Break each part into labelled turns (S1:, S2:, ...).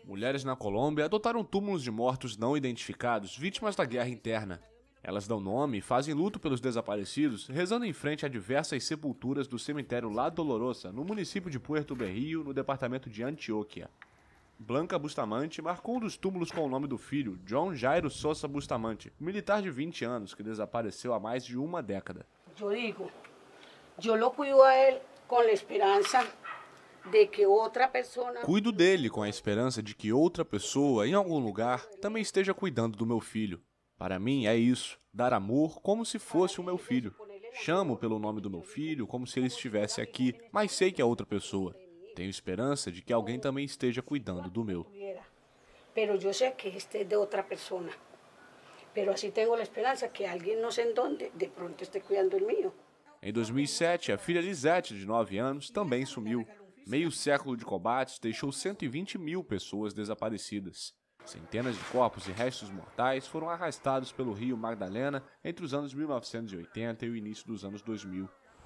S1: Mulheres na Colômbia adotaram túmulos de mortos não identificados, vítimas da guerra interna. Elas dão nome e fazem luto pelos desaparecidos, rezando em frente a diversas sepulturas do cemitério La Dolorosa, no município de Puerto Berrío, no departamento de Antioquia. Blanca Bustamante marcou um dos túmulos com o nome do filho, John Jairo Sosa Bustamante, um militar de 20 anos que desapareceu há mais de uma década.
S2: Eu lo cuido a ele com a esperança de que outra pessoa...
S1: Cuido dele com a esperança de que outra pessoa, em algum lugar, também esteja cuidando do meu filho. Para mim é isso, dar amor como se fosse o meu filho. Chamo pelo nome do meu filho como se ele estivesse aqui, mas sei que é outra pessoa. Tenho esperança de que alguém também esteja cuidando do meu.
S2: Mas eu sei que este é de outra pessoa. Mas assim tenho a esperança que alguém, não sei onde, de pronto esteja cuidando do meu.
S1: Em 2007, a filha Lisette, de 9 anos, também sumiu. Meio século de combates deixou 120 mil pessoas desaparecidas. Centenas de corpos e restos mortais foram arrastados pelo rio Magdalena entre os anos 1980 e o início dos anos 2000.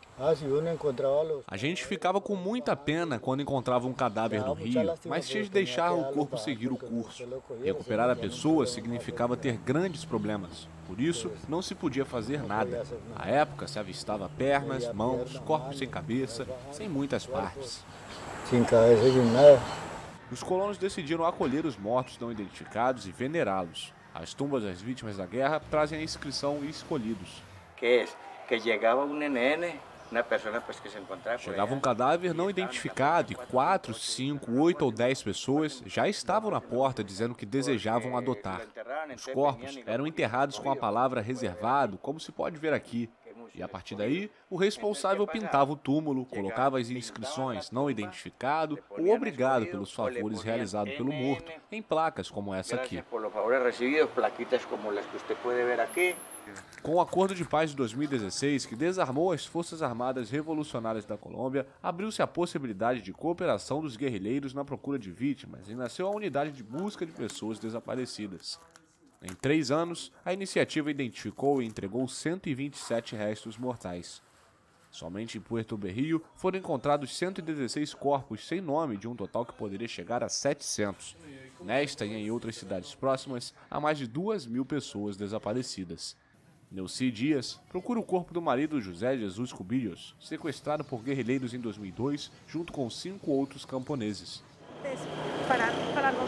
S1: A gente ficava com muita pena quando encontrava um cadáver no rio, mas tinha de deixar o corpo seguir o curso. Recuperar a pessoa significava ter grandes problemas. Por isso, não se podia fazer nada. À época, se avistava pernas, mãos, corpos sem cabeça, sem muitas partes. Os colonos decidiram acolher os mortos não identificados e venerá-los. As tumbas das vítimas da guerra trazem a inscrição escolhidos.
S3: Que chegava um neném.
S1: Chegava um cadáver não identificado e 4, 5, 8 ou 10 pessoas já estavam na porta dizendo que desejavam adotar. Os corpos eram enterrados com a palavra reservado, como se pode ver aqui. E a partir daí, o responsável pintava o túmulo, colocava as inscrições não identificado ou obrigado pelos favores realizados pelo morto, em placas como essa aqui. Com o Acordo de Paz de 2016, que desarmou as Forças Armadas Revolucionárias da Colômbia, abriu-se a possibilidade de cooperação dos guerrilheiros na procura de vítimas e nasceu a Unidade de Busca de Pessoas Desaparecidas. Em 3 anos, a iniciativa identificou e entregou 127 restos mortais. Somente em Puerto Berrío foram encontrados 116 corpos sem nome, de um total que poderia chegar a 700. Nesta e em outras cidades próximas, há mais de 2.000 pessoas desaparecidas. Neuci Dias procura o corpo do marido José Jesus Cubillos, sequestrado por guerrilheiros em 2002, junto com 5 outros camponeses.
S4: Para nós,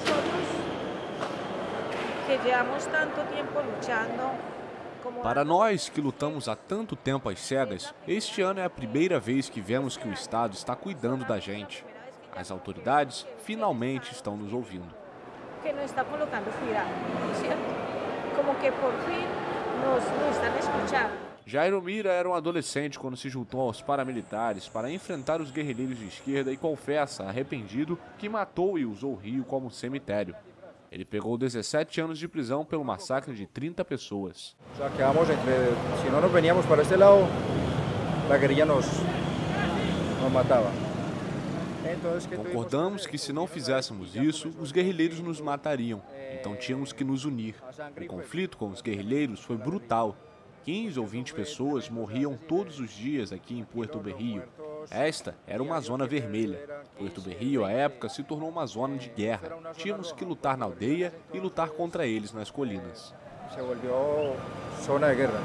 S4: que levamos tanto tempo lutando.
S1: Para nós que lutamos há tanto tempo às cegas, este ano é a primeira vez que vemos que o Estado está cuidando da gente. As autoridades finalmente estão nos ouvindo.
S4: Que não está colocando cuidado, certo? Como que por fim nos estão escutando.
S1: Jairo Mira era um adolescente quando se juntou aos paramilitares para enfrentar os guerrilheiros de esquerda e confessa, arrependido, que matou e usou o rio como cemitério. Ele pegou 17 anos de prisão pelo massacre de 30 pessoas.
S5: Se não veníamos para este lado, a guerrilha nos matava.
S1: Concordamos que se não fizéssemos isso, os guerrilheiros nos matariam. Então tínhamos que nos unir. O conflito com os guerrilheiros foi brutal. 15 ou 20 pessoas morriam todos os dias aqui em Puerto Berrío. Esta era uma zona vermelha. Puerto Berrío, à época, se tornou uma zona de guerra. Tínhamos que lutar na aldeia e lutar contra eles nas colinas.
S5: Se volvió zona de guerra.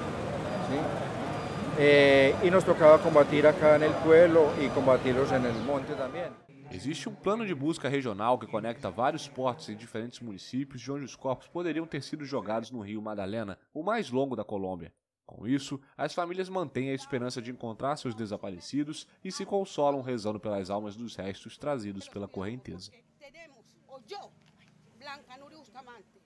S5: E nos tocava combatir acá no pueblo e combatirlos no monte também.
S1: Existe um plano de busca regional que conecta vários portos em diferentes municípios de onde os corpos poderiam ter sido jogados no rio Magdalena, o mais longo da Colômbia. Com isso, as famílias mantêm a esperança de encontrar seus desaparecidos e se consolam rezando pelas almas dos restos trazidos pela correnteza.